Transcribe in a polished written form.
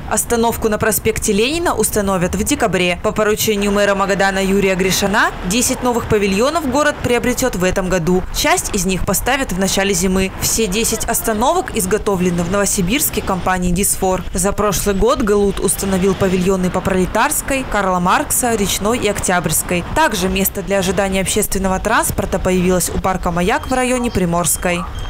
Остановку на проспекте Ленина установят в декабре. По поручению мэра Магадана Юрия Гришина 10 новых павильонов город приобретет в этом году. Часть из них поставят в начале зимы. Все 10 остановок изготовлены в Новосибирске компанией «Дисфор». За прошлый год ГЛУТ установил павильоны по Пролетарской, Карла Маркса, Речной и Октябрьской. Также место для ожидания общественного транспорта появилось у парка «Маяк» в районе Приморской.